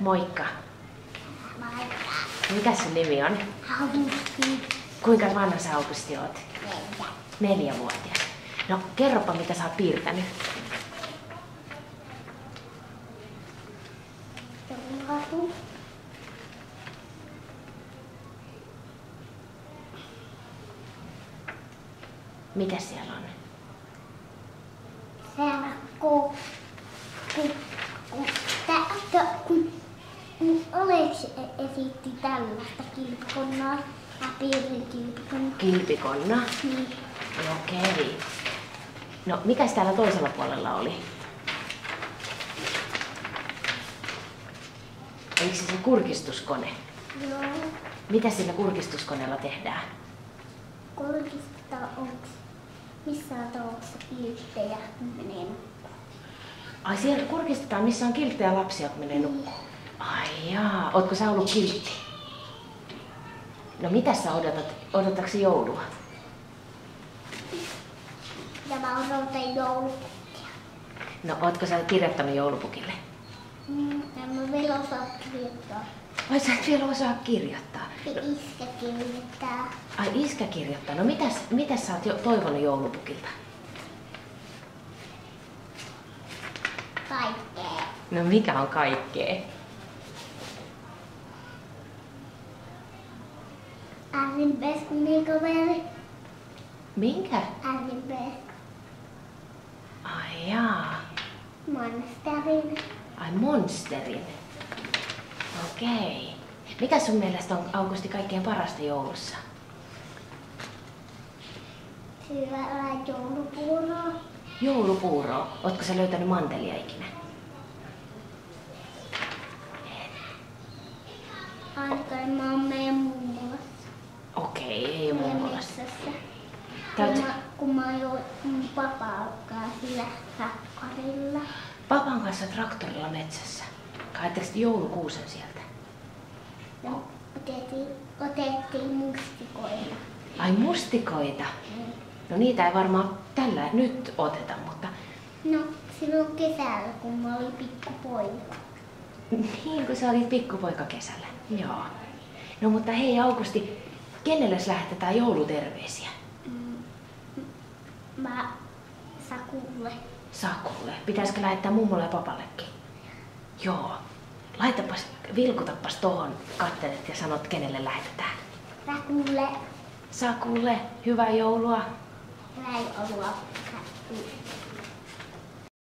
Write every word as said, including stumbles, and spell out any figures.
Moikka. Moikka. Mikä sun nimi on? Augusti. Kuinka vanha sä Augusti oot? Neljä. Neljävuotias. No kerropa mitä sä oot piirtänyt. Joulukatu. Mitä siellä on? Siellä kun, kun, kun, tä, tä, kun Aleksi esitti tällaista kilpikonnaa. Mä piirsin kilpikonnaa. Kilpikonna? Niin. Okei. No mikäs täällä toisella puolella oli? Oliko se se kurkistuskone? Joo. Mitä sillä kurkistuskoneella tehdään? Kurkista onks missään talossa kilttejä menee. Ai siellä kurkistetaan missä on kilttejä lapsia kun menee nukkuun. Ai jaa, ootko sä ollut kiltti? No mitä sä odotat? Odotatko joulua? Ja mä odotan joulupukkia. No ootko sä kirjoittanut joulupukille? Mm, en mä vielä osaa kirjoittaa. Ai sä et vielä osaa kirjoittaa. Ja iskä kirjoittaa. Ai iskä kirjoittaa. No mitäs, mitäs sä oot jo toivonut joulupukilta? Kaikkea. No mikä on kaikkea? Äänenpes kun niin kaveri. Minkä? Äänenpes. Ai jaa. Monsterin. Ai monsterin. Okei. Mikä sun mielestä on Augusti kaikkein parasta joulussa? Syödään joulupuuroa. Joulupuuroa. Ootko sä löytänyt mantelia ikinä? Ainakaan mä oon meidän mummolassa. Okei, ei oo Meidän mummolassa. metsässä. Käyt... Kun mä, kun mä oon mun papaa sillä rakkarilla. Papan kanssa traktorilla metsässä. Kaitteko joulukuusen sieltä? No, otettiin, otettiin mustikoita. Ai mustikoita? Mm. No niitä ei varmaan tällä nyt oteta, mutta... No, silloin kesällä, kun mä olin pikkupoika. Niin, kun sä olit pikkupoika kesällä. Joo. No mutta hei Augusti, kenelle lähetetään jouluterveisiä? Mm. Mä Sakulle. Sakulle. Pitäisikö lähettää mummolle ja papallekin? Joo. Laitapas, vilkutapas tohon kattelet ja sanot kenelle lähetetään. Sakulle. Sakulle, hyvää joulua. Hyvää joulua.